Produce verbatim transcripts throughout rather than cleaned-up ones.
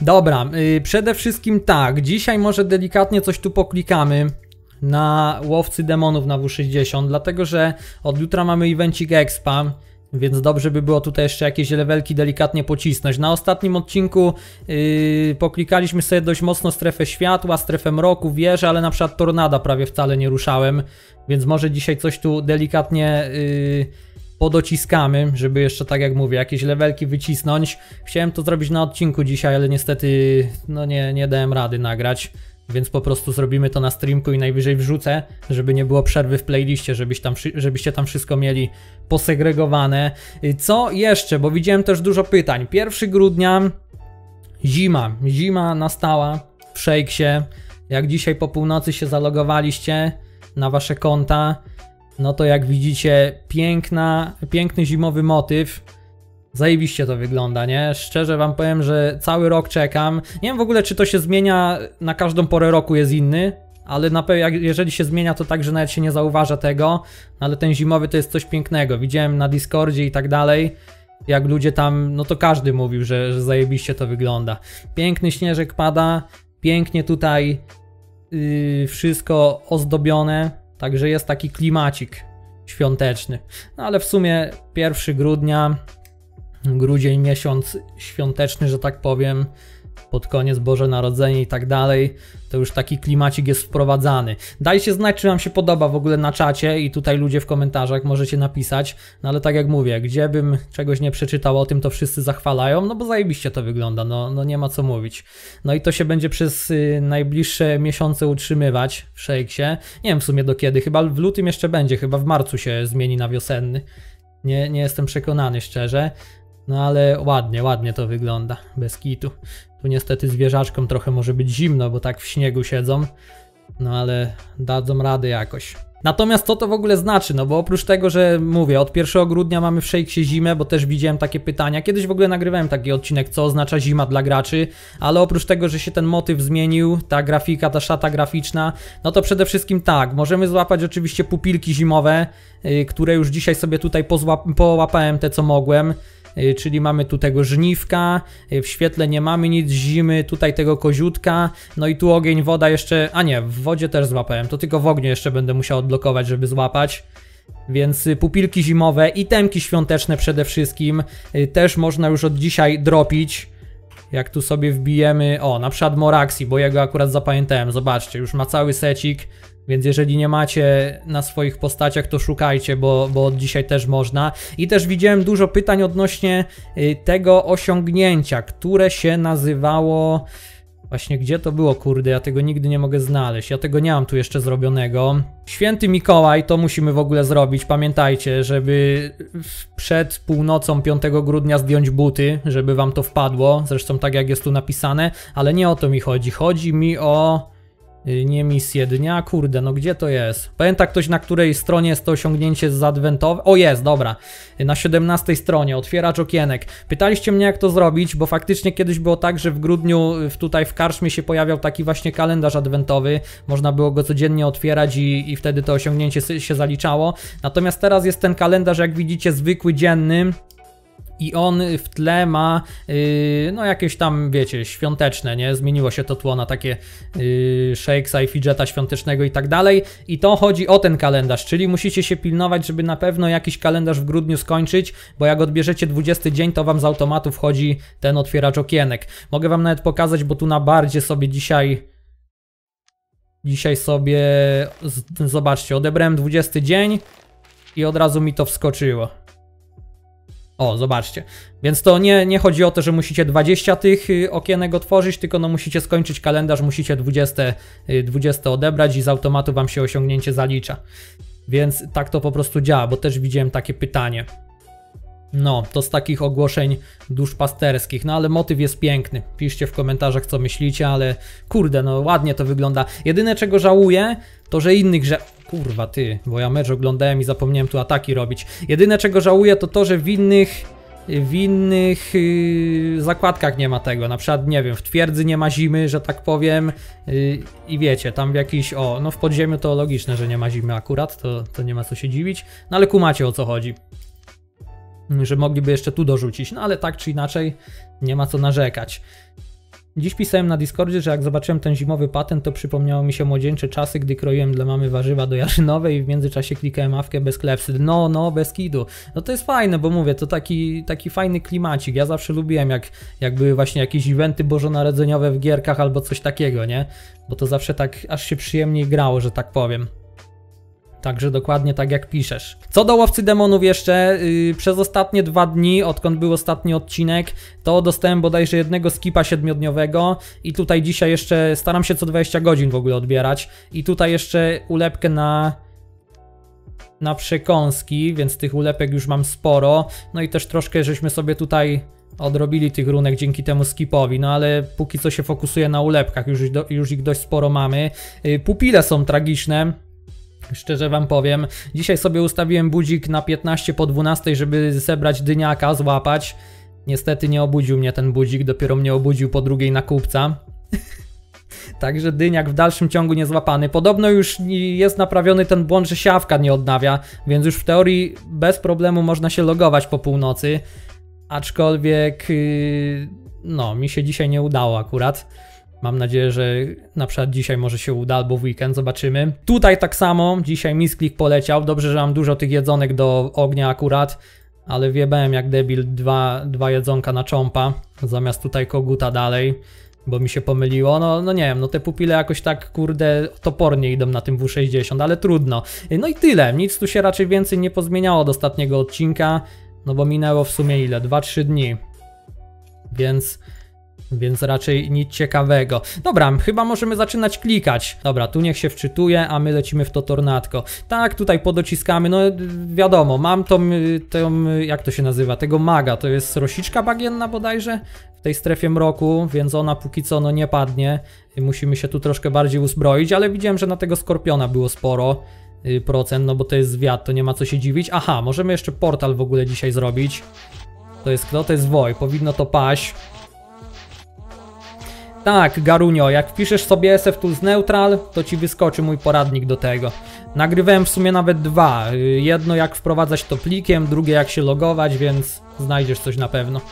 Dobra, yy, przede wszystkim tak, dzisiaj może delikatnie coś tu poklikamy na łowcy demonów na W sześćdziesiąt, dlatego że od jutra mamy evencik expa, więc dobrze by było tutaj jeszcze jakieś levelki delikatnie pocisnąć. Na ostatnim odcinku yy, poklikaliśmy sobie dość mocno strefę światła, strefę mroku, wieżę, ale na przykład tornada prawie wcale nie ruszałem, więc może dzisiaj coś tu delikatnie yy, podociskamy, żeby jeszcze, tak jak mówię, jakieś levelki wycisnąć. Chciałem to zrobić na odcinku dzisiaj, ale niestety no nie, nie dałem rady nagrać. Więc po prostu zrobimy to na streamku i najwyżej wrzucę, żeby nie było przerwy w playliście, żebyś tam, żebyście tam wszystko mieli posegregowane. Co jeszcze? Bo widziałem też dużo pytań. pierwszego grudnia zima. Zima nastała w Shakesie. Jak dzisiaj po północy się zalogowaliście na wasze konta, no to jak widzicie piękna, piękny zimowy motyw. Zajebiście to wygląda, nie? Szczerze wam powiem, że cały rok czekam. Nie wiem w ogóle, czy to się zmienia, na każdą porę roku jest inny, ale na pewno jeżeli się zmienia, to tak, że nawet się nie zauważa tego, ale ten zimowy to jest coś pięknego. Widziałem na Discordzie i tak dalej, jak ludzie tam, no to każdy mówił, że, że zajebiście to wygląda. Piękny śnieżek pada, pięknie tutaj yy, wszystko ozdobione, także jest taki klimacik świąteczny. No ale w sumie pierwszego grudnia... Grudzień, miesiąc świąteczny, że tak powiem, pod koniec Boże Narodzenie i tak dalej, to już taki klimacik jest wprowadzany. Dajcie znać, czy wam się podoba w ogóle na czacie i tutaj ludzie w komentarzach możecie napisać, no ale tak jak mówię, gdzie bym czegoś nie przeczytał o tym, to wszyscy zachwalają, no bo zajebiście to wygląda, no, no nie ma co mówić. No i to się będzie przez y, najbliższe miesiące utrzymywać w Shakesie. Nie wiem w sumie do kiedy, chyba w lutym jeszcze będzie, chyba w marcu się zmieni na wiosenny. Nie, nie jestem przekonany szczerze. No ale ładnie, ładnie to wygląda, bez kitu. Tu niestety zwierzaczkom trochę może być zimno, bo tak w śniegu siedzą. No ale dadzą radę jakoś. Natomiast co to w ogóle znaczy? No bo oprócz tego, że mówię, od pierwszego grudnia mamy w Shakesie zimę, bo też widziałem takie pytania. Kiedyś w ogóle nagrywałem taki odcinek, co oznacza zima dla graczy. Ale oprócz tego, że się ten motyw zmienił, ta grafika, ta szata graficzna, no to przede wszystkim tak, możemy złapać oczywiście pupilki zimowe, yy, które już dzisiaj sobie tutaj połapałem te, co mogłem. Czyli mamy tu tego żniwka, w świetle nie mamy nic, zimy, tutaj tego koziutka, no i tu ogień, woda jeszcze, a nie, w wodzie też złapałem, to tylko w ogniu jeszcze będę musiał odblokować, żeby złapać. Więc pupilki zimowe, itemki świąteczne przede wszystkim też można już od dzisiaj dropić. Jak tu sobie wbijemy, o, na przykład Moraxi, bo ja go akurat zapamiętałem, zobaczcie, już ma cały secik. Więc jeżeli nie macie na swoich postaciach, to szukajcie, bo, bo od dzisiaj też można. I też widziałem dużo pytań odnośnie y, tego osiągnięcia, które się nazywało... Właśnie gdzie to było, kurde, ja tego nigdy nie mogę znaleźć, ja tego nie mam tu jeszcze zrobionego. Święty Mikołaj, to musimy w ogóle zrobić, pamiętajcie, żeby przed północą piątego grudnia zdjąć buty, żeby wam to wpadło, zresztą tak jak jest tu napisane, ale nie o to mi chodzi, chodzi mi o... Nie misję dnia, kurde, no gdzie to jest? Pamięta ktoś, na której stronie jest to osiągnięcie z adwentowe? O, jest, dobra. Na siedemnastej stronie, otwieracz okienek. Pytaliście mnie, jak to zrobić, bo faktycznie kiedyś było tak, że w grudniu tutaj w karczmie się pojawiał taki właśnie kalendarz adwentowy. Można było go codziennie otwierać i, i wtedy to osiągnięcie się zaliczało. Natomiast teraz jest ten kalendarz, jak widzicie, zwykły, dzienny. I on w tle ma, yy, no jakieś tam, wiecie, świąteczne, nie? Zmieniło się to tło na takie yy, Shakesa i Fidgeta świątecznego i tak dalej. I to chodzi o ten kalendarz, czyli musicie się pilnować, żeby na pewno jakiś kalendarz w grudniu skończyć, bo jak odbierzecie dwudziesty dzień, to wam z automatu wchodzi ten otwieracz okienek. Mogę wam nawet pokazać, bo tu na bardzie sobie dzisiaj... Dzisiaj sobie, zobaczcie, odebrałem dwudziesty dzień i od razu mi to wskoczyło. O, zobaczcie. Więc to nie, nie chodzi o to, że musicie dwadzieścia tych okienek otworzyć, tylko no musicie skończyć kalendarz, musicie dwadzieścia, dwadzieścia odebrać i z automatu wam się osiągnięcie zalicza. Więc tak to po prostu działa, bo też widziałem takie pytanie. No, to z takich ogłoszeń duszpasterskich, no ale motyw jest piękny. Piszcie w komentarzach, co myślicie, ale kurde, no ładnie to wygląda. Jedyne, czego żałuję, to że innych, że... Kurwa ty, bo ja mecz oglądałem i zapomniałem tu ataki robić. Jedyne, czego żałuję, to to, że w innych... W innych yy, zakładkach nie ma tego, na przykład, nie wiem, w twierdzy nie ma zimy, że tak powiem, yy, i wiecie, tam w jakiś, o, no w podziemiu to logiczne, że nie ma zimy akurat, to, to nie ma co się dziwić, no ale kumacie, o co chodzi. Że mogliby jeszcze tu dorzucić, no ale tak czy inaczej nie ma co narzekać. Dziś pisałem na Discordzie, że jak zobaczyłem ten zimowy patent, to przypomniało mi się młodzieńcze czasy, gdy kroiłem dla mamy warzywa do jarzynowej i w międzyczasie klikałem awkę bez klepsyd. No, no, bez kidu. No to jest fajne, bo mówię, to taki, taki fajny klimacik. Ja zawsze lubiłem, jak, jak były właśnie jakieś eventy bożonarodzeniowe w gierkach albo coś takiego, nie? Bo to zawsze tak aż się przyjemniej grało, że tak powiem. Także dokładnie tak jak piszesz. Co do Łowcy Demonów jeszcze, yy, przez ostatnie dwa dni, odkąd był ostatni odcinek, to dostałem bodajże jednego skipa siedmiodniowego i tutaj dzisiaj jeszcze staram się co dwadzieścia godzin w ogóle odbierać i tutaj jeszcze ulepkę na na przekąski, więc tych ulepek już mam sporo, no i też troszkę żeśmy sobie tutaj odrobili tych runek dzięki temu skipowi, no ale póki co się fokusuję na ulepkach, już, już ich dość sporo mamy. Yy, pupile są tragiczne. Szczerze wam powiem, dzisiaj sobie ustawiłem budzik na piętnaście po dwunastej, żeby zebrać dyniaka, złapać. Niestety nie obudził mnie ten budzik, dopiero mnie obudził po drugiej na kupca. Także dyniak w dalszym ciągu nie złapany. Podobno już jest naprawiony ten błąd, że siawka nie odnawia, więc już w teorii bez problemu można się logować po północy. Aczkolwiek, no, mi się dzisiaj nie udało akurat. Mam nadzieję, że na przykład dzisiaj może się uda, albo w weekend, zobaczymy. Tutaj tak samo, dzisiaj misklik poleciał. Dobrze, że mam dużo tych jedzonek do ognia akurat, ale wjebałem jak debil dwa, dwa jedzonka na czompa, zamiast tutaj koguta dalej, bo mi się pomyliło. No, no nie wiem, no te pupile jakoś tak, kurde, topornie idą na tym W sześćdziesiąt, ale trudno. No i tyle, nic tu się raczej więcej nie pozmieniało od ostatniego odcinka, no bo minęło w sumie ile? dwa trzy dni. Więc... Więc raczej nic ciekawego. Dobra, chyba możemy zaczynać klikać. Dobra, tu niech się wczytuje, a my lecimy w to tornadko. Tak, tutaj podociskamy, no wiadomo, mam tą, tą, jak to się nazywa, tego maga, to jest rosiczka bagienna bodajże w tej strefie mroku, więc ona póki co no nie padnie. Musimy się tu troszkę bardziej uzbroić, ale widziałem, że na tego skorpiona było sporo procent, no bo to jest zwiat, to nie ma co się dziwić. Aha, możemy jeszcze portal w ogóle dzisiaj zrobić. To jest kto? To jest Woj, powinno to paść. Tak, Garunio, jak wpiszesz sobie S F Tools Neutral, to ci wyskoczy mój poradnik do tego. Nagrywałem w sumie nawet dwa. Jedno jak wprowadzać to plikiem, drugie jak się logować, więc znajdziesz coś na pewno.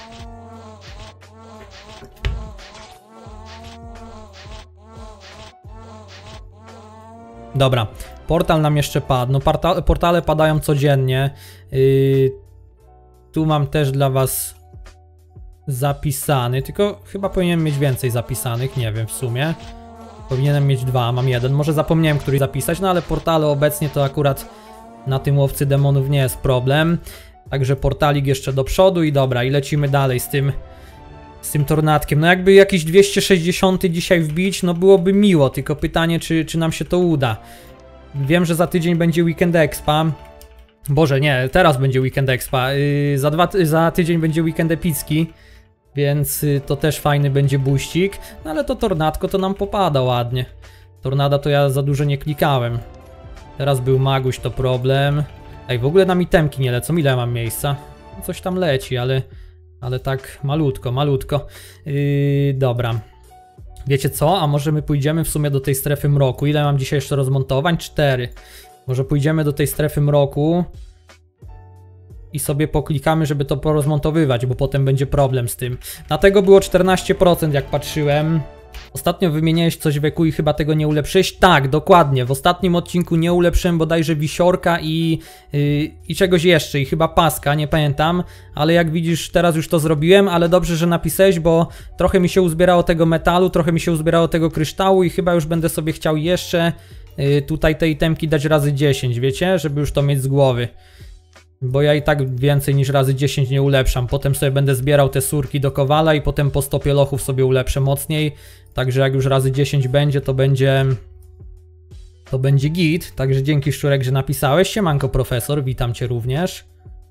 Dobra, portal nam jeszcze padł. No porta portale padają codziennie. Yy, tu mam też dla was zapisany, tylko chyba powinienem mieć więcej zapisanych, nie wiem w sumie. Powinienem mieć dwa, mam jeden, może zapomniałem który zapisać, no ale portale obecnie to akurat na tym Łowcy Demonów nie jest problem. Także portalik jeszcze do przodu i dobra, i lecimy dalej z tym z tym tornadkiem. No jakby jakiś dwieście sześćdziesiąt dzisiaj wbić, no byłoby miło, tylko pytanie czy, czy nam się to uda. Wiem, że za tydzień będzie Weekend Expa. Boże, nie, teraz będzie Weekend Expa, yy, za, dwa, za tydzień będzie Weekend Epicki. Więc to też fajny będzie buścik, no ale to tornadko to nam popada ładnie. Tornada to ja za dużo nie klikałem. Teraz był Maguś, to problem. Ej, w ogóle nam itemki nie lecą, ile mam miejsca? Coś tam leci, ale, ale tak malutko, malutko. Yy, dobra. Wiecie co? A może my pójdziemy w sumie do tej strefy mroku. Ile mam dzisiaj jeszcze rozmontowań? Cztery. Może pójdziemy do tej strefy mroku i sobie poklikamy, żeby to porozmontowywać, bo potem będzie problem z tym. Na tego było czternaście procent jak patrzyłem. Ostatnio wymieniałeś coś w E Q i chyba tego nie ulepszyłeś? Tak, dokładnie. W ostatnim odcinku nie ulepszyłem bodajże wisiorka i, yy, i czegoś jeszcze. I chyba paska, nie pamiętam. Ale jak widzisz, teraz już to zrobiłem, ale dobrze, że napisałeś, bo trochę mi się uzbierało tego metalu, trochę mi się uzbierało tego kryształu i chyba już będę sobie chciał jeszcze yy, tutaj te itemki dać razy dziesięć, wiecie? Żeby już to mieć z głowy. Bo ja i tak więcej niż razy dziesięć nie ulepszam. Potem sobie będę zbierał te surki do kowala i potem po sto pielochów sobie ulepszę mocniej. Także jak już razy dziesięć będzie, to będzie... To będzie git. Także dzięki Szczurek, że napisałeś. Siemanko profesor, witam cię również.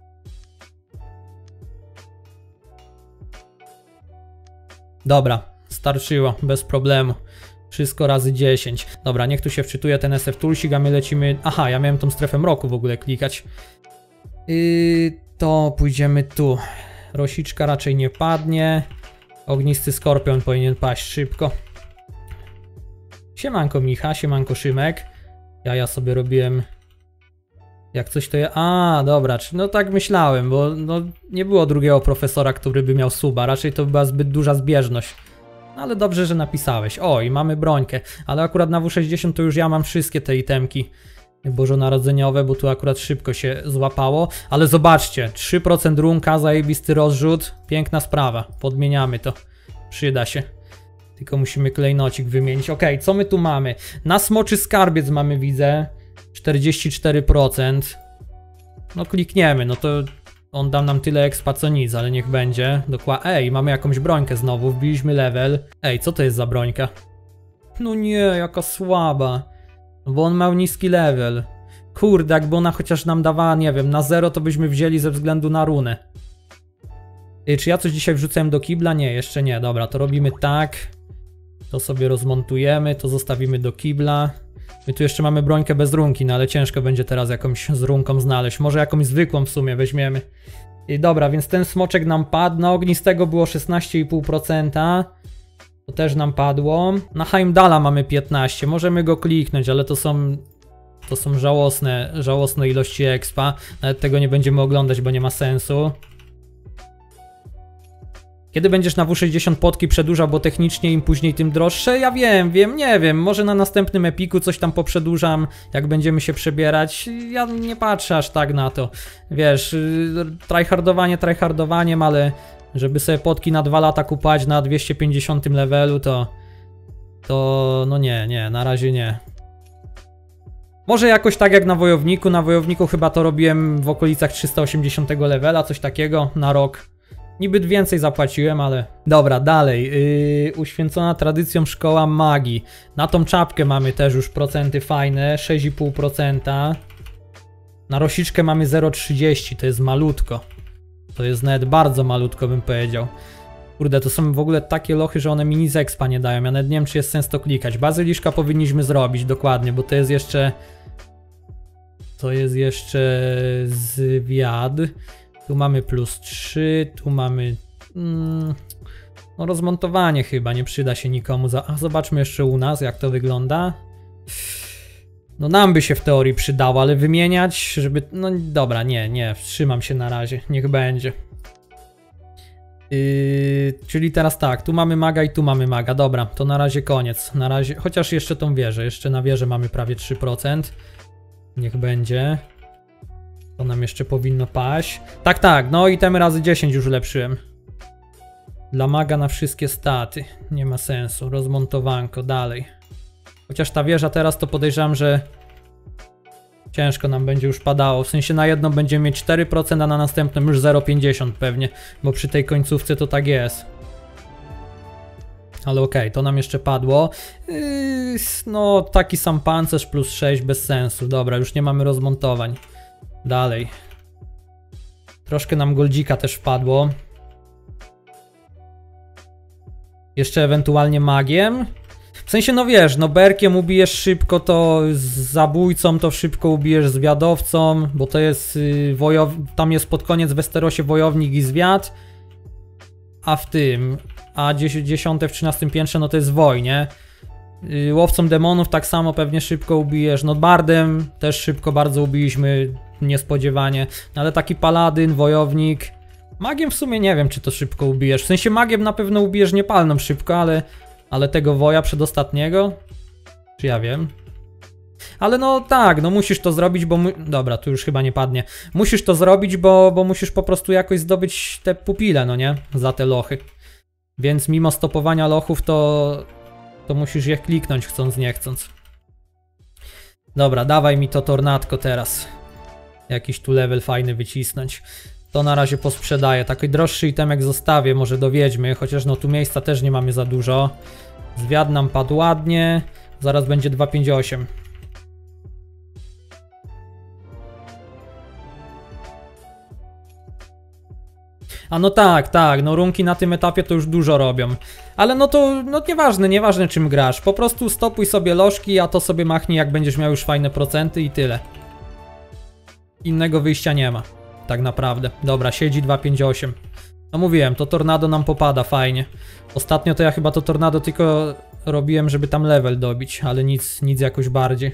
Dobra, starczyło, bez problemu. Wszystko razy dziesięć. Dobra, niech tu się wczytuje ten S F Toolsik, a my lecimy... Aha, ja miałem tą strefę mroku w ogóle klikać. Yy, to pójdziemy tu. Rosiczka raczej nie padnie. Ognisty skorpion powinien paść szybko. Siemanko Micha, siemanko Szymek. Ja ja sobie robiłem... Jak coś to ja... A, dobra, no tak myślałem, bo no, nie było drugiego profesora, który by miał suba. Raczej to była zbyt duża zbieżność. Ale dobrze, że napisałeś. O, i mamy brońkę. Ale akurat na W sześćdziesiąt to już ja mam wszystkie te itemki bożonarodzeniowe, bo tu akurat szybko się złapało. Ale zobaczcie, trzy procent runka, zajebisty rozrzut. Piękna sprawa. Podmieniamy to. Przyda się. Tylko musimy klejnocik wymienić. Ok, co my tu mamy? Na smoczy skarbiec mamy, widzę, czterdzieści cztery procent. No klikniemy, no to on da nam tyle expa co nic, ale niech będzie. Dokładnie. Ej, mamy jakąś brońkę znowu, wbiliśmy level. Ej, co to jest za brońka? No nie, jaka słaba. Bo on miał niski level. Kurde, jakby ona chociaż nam dawała, nie wiem, na zero to byśmy wzięli ze względu na runę. Ej, czy ja coś dzisiaj wrzucałem do kibla? Nie, jeszcze nie. Dobra, to robimy tak. To sobie rozmontujemy, to zostawimy do kibla. My tu jeszcze mamy brońkę bez runki, no ale ciężko będzie teraz jakąś z runką znaleźć. Może jakąś zwykłą w sumie weźmiemy. I dobra, więc ten smoczek nam padł. Na ognistego było szesnaście i pół procent. To też nam padło. Na Heimdalla mamy piętnaście. Możemy go kliknąć, ale to są... To są żałosne, żałosne ilości expa. Nawet tego nie będziemy oglądać, bo nie ma sensu. Kiedy będziesz na W sześćdziesiąt potki przedłużał, bo technicznie im później tym droższe? Ja wiem, wiem, nie wiem. Może na następnym epiku coś tam poprzedłużam, jak będziemy się przebierać. Ja nie patrzę aż tak na to. Wiesz, tryhardowanie tryhardowaniem, ale żeby sobie potki na dwa lata kupować na dwieście pięćdziesiątym levelu, to... To... no nie, nie, na razie nie. Może jakoś tak jak na Wojowniku. Na Wojowniku chyba to robiłem w okolicach trzysta osiemdziesiątego levela, coś takiego na rok. Niby więcej zapłaciłem, ale... Dobra, dalej. Yy, uświęcona tradycją szkoła magii. Na tą czapkę mamy też już procenty fajne. sześć i pół procent. Na rosiczkę mamy zero przecinek trzydzieści. To jest malutko. To jest nawet bardzo malutko, bym powiedział. Kurde, to są w ogóle takie lochy, że one mi nic expa nie dają. Ja nawet nie wiem, czy jest sens to klikać. Bazyliszka powinniśmy zrobić, dokładnie, bo to jest jeszcze... To jest jeszcze zwiad. Tu mamy plus trzy, tu mamy... Mm, no rozmontowanie chyba, nie przyda się nikomu. Za... A zobaczmy jeszcze u nas, jak to wygląda. No nam by się w teorii przydało, ale wymieniać, żeby... No dobra, nie, nie, wstrzymam się na razie, niech będzie. Yy, czyli teraz tak, tu mamy maga i tu mamy maga, dobra, to na razie koniec. Na razie, chociaż jeszcze tą wieżę, jeszcze na wieżę mamy prawie trzy procent. Niech będzie. To nam jeszcze powinno paść. Tak, tak, no i temy razy dziesięć już ulepszyłem. Dla maga na wszystkie staty. Nie ma sensu. Rozmontowanko, dalej. Chociaż ta wieża teraz to podejrzewam, że ciężko nam będzie już padało. W sensie na jedną będziemy mieć cztery procent, a na następną już zero przecinek pięćdziesiąt pewnie. Bo przy tej końcówce to tak jest. Ale okej, okay, to nam jeszcze padło. Yy, no taki sam pancerz plus sześć bez sensu. Dobra, już nie mamy rozmontowań. Dalej. Troszkę nam goldzika też wpadło. Jeszcze ewentualnie magiem. W sensie, no wiesz, no berkiem ubijesz szybko, to z zabójcą to szybko ubijesz zwiadowcą, bo to jest yy, wojow... tam jest pod koniec w Westerosie wojownik i zwiad. A w tym, a dziesiąte w trzynastym piętrze, no to jest woj, nie? Yy, łowcą demonów tak samo pewnie szybko ubijesz. No bardem też szybko bardzo ubiliśmy, niespodziewanie. No, ale taki paladyn, wojownik. Magiem w sumie nie wiem, czy to szybko ubijesz. W sensie magiem na pewno ubijesz niepalną szybko, ale... Ale tego woja przedostatniego? Czy ja wiem? Ale no tak, no musisz to zrobić, bo... Mu... Dobra, tu już chyba nie padnie. Musisz to zrobić, bo, bo musisz po prostu jakoś zdobyć te pupile, no nie? Za te lochy. Więc mimo stopowania lochów to... To musisz je kliknąć chcąc nie chcąc. Dobra, dawaj mi to tornadko teraz. Jakiś tu level fajny wycisnąć. To na razie posprzedaję. Taki droższy itemek zostawię, może do wiedźmy, chociaż no tu miejsca też nie mamy za dużo. Zwiad nam padł ładnie. Zaraz będzie dwa pięćdziesiąt osiem. A no tak, tak, no runki na tym etapie to już dużo robią. Ale no to, no nieważne, nieważne czym grasz. Po prostu stopuj sobie lożki, a to sobie machnij jak będziesz miał już fajne procenty i tyle. Innego wyjścia nie ma. Tak naprawdę. Dobra, siedzi dwa pięćdziesiąt osiem. No mówiłem, to tornado nam popada fajnie. Ostatnio to ja chyba to tornado tylko robiłem, żeby tam level dobić, ale nic, nic jakoś bardziej.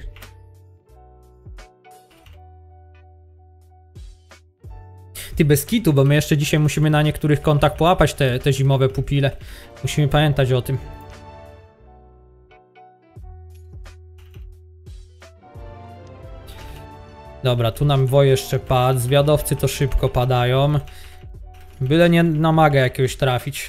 Ty, bez kitu, bo my jeszcze dzisiaj musimy na niektórych kontach połapać te, te zimowe pupile. Musimy pamiętać o tym. Dobra, tu nam wo jeszcze padł. Zwiadowcy to szybko padają. Byle nie na maga jakiegoś trafić.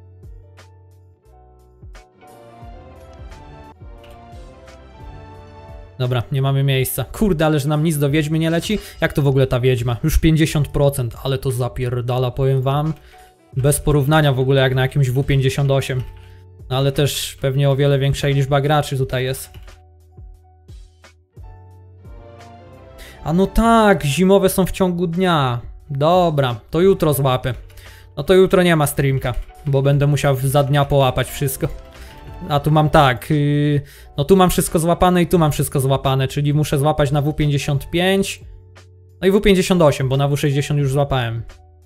Dobra, nie mamy miejsca. Kurde, ale że nam nic do wiedźmy nie leci? Jak to w ogóle ta wiedźma? Już pięćdziesiąt procent, ale to zapierdala, powiem wam. Bez porównania w ogóle jak na jakimś W pięćdziesiąt osiem. No ale też pewnie o wiele większa liczba graczy tutaj jest. A no tak, zimowe są w ciągu dnia. Dobra, to jutro złapę. No to jutro nie ma streamka, bo będę musiał za dnia połapać wszystko. A tu mam tak, yy, no tu mam wszystko złapane i tu mam wszystko złapane, czyli muszę złapać na W pięćdziesiąt pięć, no i W pięćdziesiąt osiem, bo na W sześćdziesiąt już złapałem.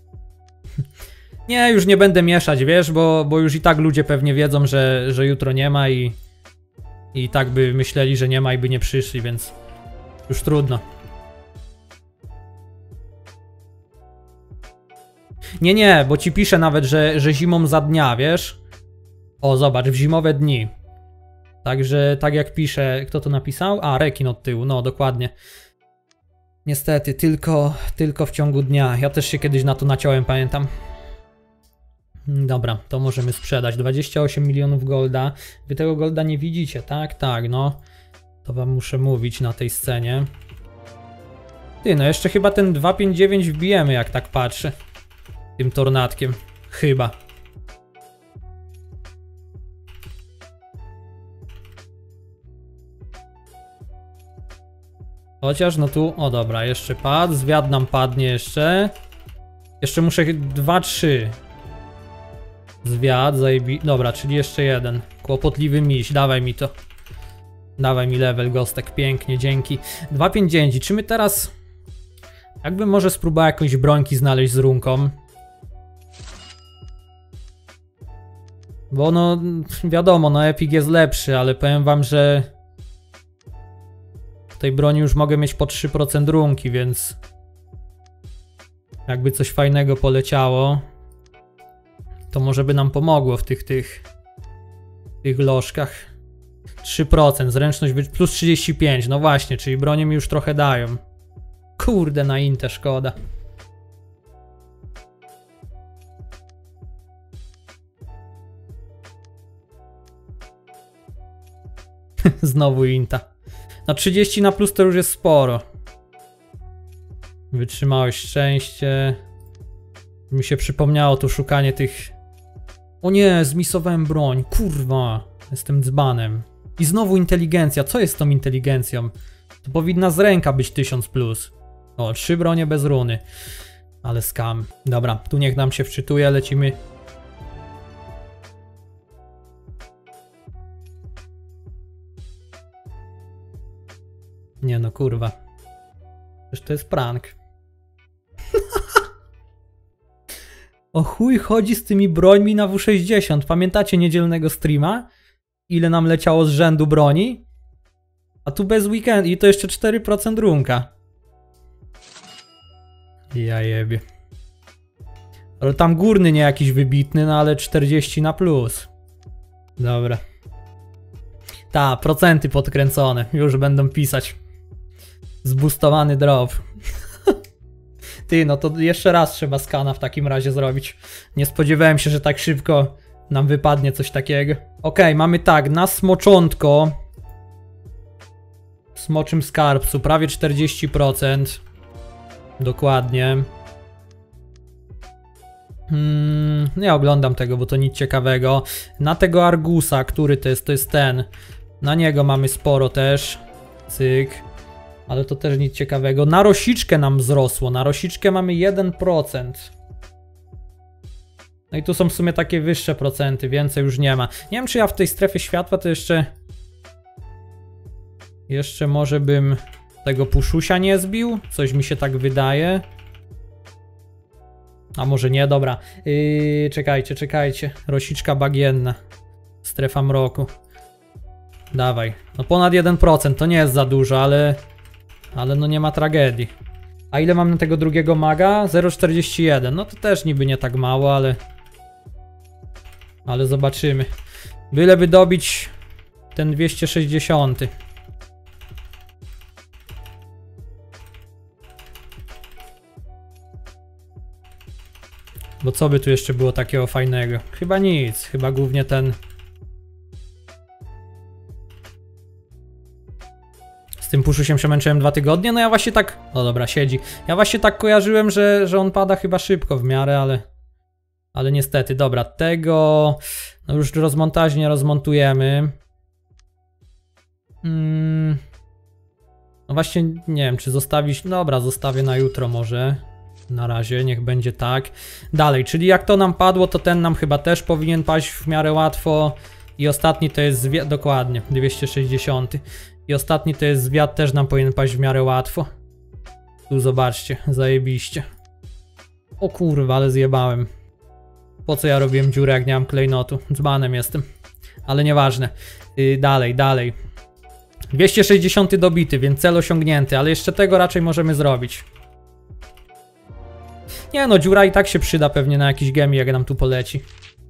Nie, już nie będę mieszać, wiesz, bo, bo już i tak ludzie pewnie wiedzą, że, że jutro nie ma i, i tak by myśleli, że nie ma i by nie przyszli, więc już trudno. Nie, nie, bo ci piszę nawet, że, że zimą za dnia, wiesz? O, zobacz, w zimowe dni. Także, tak jak pisze, kto to napisał? A, rekin od tyłu, no dokładnie. Niestety, tylko, tylko w ciągu dnia. Ja też się kiedyś na to naciąłem, pamiętam. Dobra, to możemy sprzedać. dwadzieścia osiem milionów golda. Wy tego golda nie widzicie, tak? Tak, no. To wam muszę mówić na tej scenie. Ty, no jeszcze chyba ten dwieście pięćdziesiąt dziewięć wbijemy, jak tak patrzę. Tym tornadkiem. Chyba. Chociaż no tu, o dobra, jeszcze padł, zwiad nam padnie jeszcze. Jeszcze muszę dwa, trzy. Zwiad, zajebi... Dobra, czyli jeszcze jeden. Kłopotliwy miś, dawaj mi to. Dawaj mi level, gostek, pięknie, dzięki. dwieście pięćdziesiąt dziewięć, czy my teraz... Jakbym może spróbował jakąś brońki znaleźć z runką. Bo no, wiadomo, no Epic jest lepszy, ale powiem wam, że... W tej broni już mogę mieć po trzy procent runki, więc... Jakby coś fajnego poleciało, to może by nam pomogło w tych, tych... tych lożkach. trzy procent, zręczność plus trzydzieści pięć, no właśnie, czyli bronie mi już trochę dają. Kurde, na Intę szkoda. Znowu Inta. No trzydzieści na plus to już jest sporo. Wytrzymałość, szczęście. Mi się przypomniało tu szukanie tych... O nie, zmisowałem broń. Kurwa, jestem dzbanem. I znowu inteligencja. Co jest z tą inteligencją? To powinna z ręka być tysiąc plus. O, trzy bronie bez runy. Ale skam. Dobra, tu niech nam się wczytuje, lecimy. Nie no, kurwa. Przecież to jest prank. O chuj chodzi z tymi brońmi na W sześćdziesiąt. Pamiętacie niedzielnego streama? Ile nam leciało z rzędu broni? A tu bez weekend i to jeszcze cztery procent runka. Ja jebie. Ale tam górny nie jakiś wybitny, no ale czterdzieści na plus. Dobra. Ta, procenty podkręcone. Już będą pisać. Zboostowany drop. Ty, no to jeszcze raz trzeba skana w takim razie zrobić. Nie spodziewałem się, że tak szybko nam wypadnie coś takiego. Okej, okay, mamy tak, na smoczątko. W smoczym skarbcu prawie czterdzieści procent. Dokładnie. Hmm, nie oglądam tego, bo to nic ciekawego. Na tego Argusa, który to jest, to jest ten. Na niego mamy sporo też. Cyk. Ale to też nic ciekawego. Na rosiczkę nam wzrosło. Na rosiczkę mamy jeden procent. No i tu są w sumie takie wyższe procenty. Więcej już nie ma. Nie wiem, czy ja w tej strefie światła to jeszcze... Jeszcze może bym tego puszusia nie zbił. Coś mi się tak wydaje. A może nie, dobra. Yy, czekajcie, czekajcie. Rosiczka bagienna. Strefa mroku. Dawaj. No ponad jeden procent to nie jest za dużo, ale... Ale no nie ma tragedii. A ile mam na tego drugiego maga? zero przecinek czterdzieści jeden. No to też niby nie tak mało, ale... Ale zobaczymy. Byleby dobić ten dwieście sześćdziesiąt. Bo co by tu jeszcze było takiego fajnego? Chyba nic, chyba głównie ten... Z tym puszusiem przemęczyłem dwa tygodnie, no ja właśnie tak... No dobra, siedzi. Ja właśnie tak kojarzyłem, że, że on pada chyba szybko w miarę, ale... Ale niestety, dobra, tego... No już rozmontażnie rozmontujemy. Hmm... No właśnie, nie wiem, czy zostawić... Dobra, zostawię na jutro może. Na razie, niech będzie tak. Dalej, czyli jak to nam padło, to ten nam chyba też powinien paść w miarę łatwo. I ostatni to jest zwiat, dokładnie, dwieście sześćdziesiąt. I ostatni to jest zwiat, też nam powinien paść w miarę łatwo. Tu zobaczcie, zajebiście. O kurwa, ale zjebałem. Po co ja robiłem dziurę, jak nie mam klejnotu? Dzbanem jestem. Ale nieważne. Yy, dalej, dalej. dwieście sześćdziesiąt dobity, więc cel osiągnięty, ale jeszcze tego raczej możemy zrobić. Nie no, dziura i tak się przyda pewnie na jakiś gemi, jak nam tu poleci.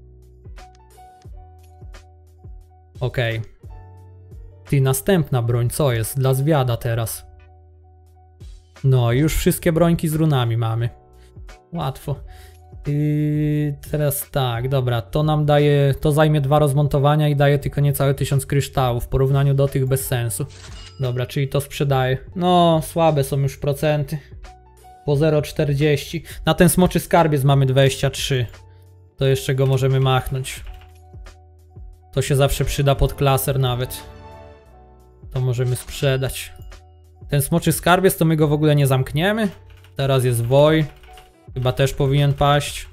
Okej. Okay. Ty, następna broń, co jest? Dla zwiada teraz. No, już wszystkie brońki z runami mamy. Łatwo. Yy, teraz tak, dobra, to nam daje, to zajmie dwa rozmontowania i daje tylko niecałe tysiąc kryształów w porównaniu do tych bez sensu. Dobra, czyli to sprzedaję. No, słabe są już procenty. Po zero przecinek czterdzieści. Na ten smoczy skarbiec mamy dwadzieścia trzy. To jeszcze go możemy machnąć. To się zawsze przyda pod klaser nawet. To możemy sprzedać. Ten smoczy skarbiec to my go w ogóle nie zamkniemy. Teraz jest woj. Chyba też powinien paść.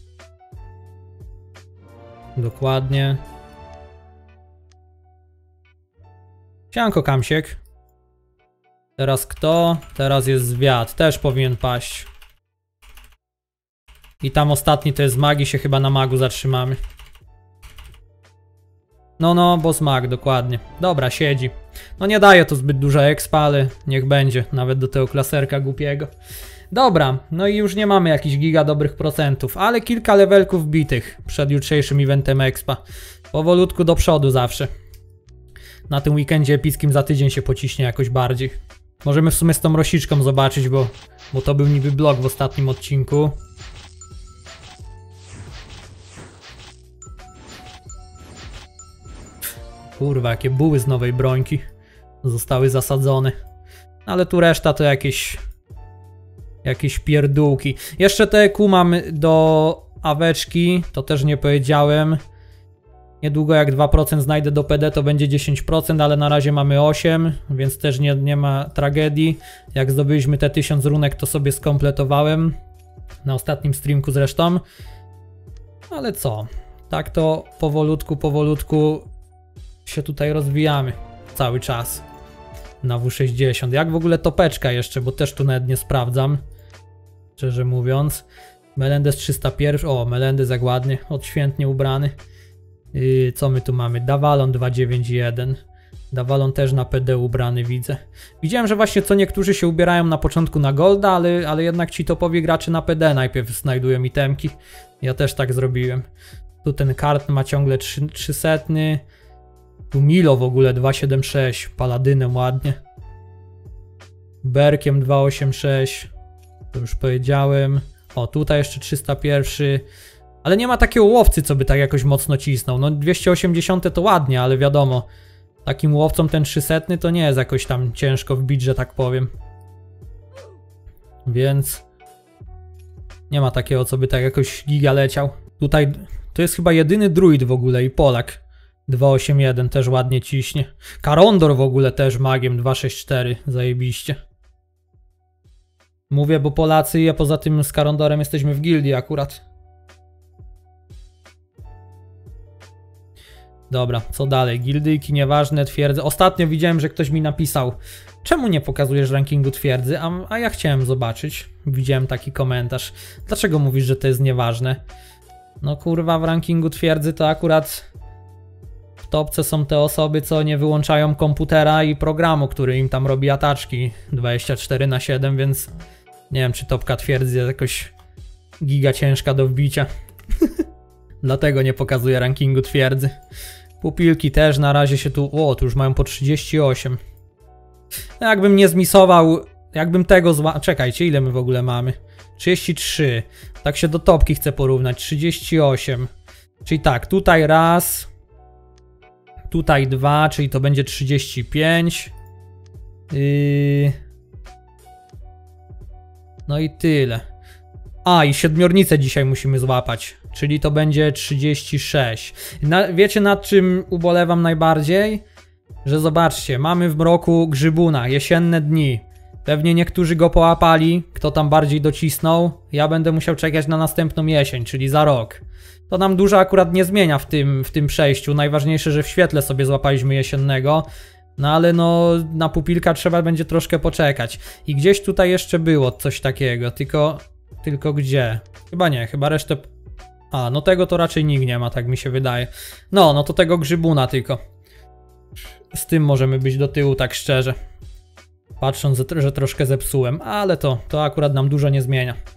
Dokładnie. Sianko Kamsiek. Teraz kto? Teraz jest zwiat. Też powinien paść. I tam ostatni to jest z magii, się chyba na magu zatrzymamy. No, no, boss mag, dokładnie. Dobra, siedzi. No nie daje to zbyt dużo expa, ale niech będzie. Nawet do tego klaserka głupiego. Dobra, no i już nie mamy jakichś giga dobrych procentów, ale kilka levelków bitych przed jutrzejszym eventem expa. Powolutku do przodu zawsze. Na tym weekendzie epickim za tydzień się pociśnie jakoś bardziej. Możemy w sumie z tą rosiczką zobaczyć, bo, bo to był niby blok w ostatnim odcinku. Kurwa, jakie buły z nowej brońki zostały zasadzone. Ale tu reszta to jakieś... Jakieś pierdółki. Jeszcze te E Q mam do aweczki, to też nie powiedziałem. Niedługo jak dwa procent znajdę do P D, to będzie dziesięć procent, ale na razie mamy osiem procent, więc też nie, nie ma tragedii. Jak zdobyliśmy te tysiąc runek, to sobie skompletowałem. Na ostatnim streamku zresztą. Ale co? Tak to powolutku, powolutku się tutaj rozwijamy. Cały czas. Na W sześćdziesiąt. Jak w ogóle topeczka jeszcze, bo też tu nawet nie sprawdzam. Szczerze mówiąc. Melendez trzysta jeden. O, Melendez jak ładnie, odświętnie ubrany. Yy, co my tu mamy? Dawalon dwieście dziewięćdziesiąt jeden. Dawalon też na P D ubrany widzę. Widziałem, że właśnie co niektórzy się ubierają na początku na Golda, ale, ale jednak ci topowi gracze na P D najpierw znajdują itemki. Ja też tak zrobiłem. Tu ten kart ma ciągle trzysta. Tu Milo w ogóle dwieście siedemdziesiąt sześć. Paladynem ładnie. Berkiem dwieście osiemdziesiąt sześć. To już powiedziałem. O, tutaj jeszcze trzysta jeden. Ale nie ma takiego łowcy, co by tak jakoś mocno cisnął. No dwieście osiemdziesiąt to ładnie, ale wiadomo. Takim łowcom ten trzysta to nie jest jakoś tam ciężko wbić, że tak powiem. Więc... Nie ma takiego, co by tak jakoś giga leciał. Tutaj to jest chyba jedyny druid w ogóle i Polak. dwieście osiemdziesiąt jeden też ładnie ciśnie. Karondor w ogóle też magiem dwieście sześćdziesiąt cztery. Zajebiście. Mówię, bo Polacy i a poza tym z Karondorem jesteśmy w gildii akurat. Dobra, co dalej? Gildyjki nieważne, twierdzy. Ostatnio widziałem, że ktoś mi napisał, czemu nie pokazujesz rankingu twierdzy, a, a ja chciałem zobaczyć. Widziałem taki komentarz. Dlaczego mówisz, że to jest nieważne? No kurwa, w rankingu twierdzy to akurat w topce są te osoby, co nie wyłączają komputera i programu, który im tam robi ataczki dwadzieścia cztery na siedem, więc Nie wiem, czy topka twierdzy jest jakoś giga ciężka do wbicia. Dlatego nie pokazuję rankingu twierdzy. Pupilki też na razie się tu... O, tu już mają po trzydzieści osiem. Jakbym nie zmisował... Jakbym tego zła... Czekajcie, ile my w ogóle mamy? trzydzieści trzy. Tak się do topki chcę porównać. trzydzieści osiem. Czyli tak, tutaj raz. Tutaj dwa, czyli to będzie trzydzieści pięć. Yy... No i tyle. A, i siedmiornicę dzisiaj musimy złapać. Czyli to będzie trzydzieści sześć. Na, wiecie, nad czym ubolewam najbardziej? Że zobaczcie, mamy w mroku grzybuna, jesienne dni. Pewnie niektórzy go połapali, kto tam bardziej docisnął. Ja będę musiał czekać na następną jesień, czyli za rok. To nam dużo akurat nie zmienia w tym, w tym przejściu. Najważniejsze, że w świetle sobie złapaliśmy jesiennego. No ale no, na pupilka trzeba będzie troszkę poczekać. I gdzieś tutaj jeszcze było coś takiego, tylko... Tylko gdzie? Chyba nie, chyba resztę... A, no tego to raczej nikt nie ma, tak mi się wydaje. No, no to tego grzybuna tylko. Z tym możemy być do tyłu, tak szczerze. Patrząc, że troszkę zepsułem, ale to, to akurat nam dużo nie zmienia.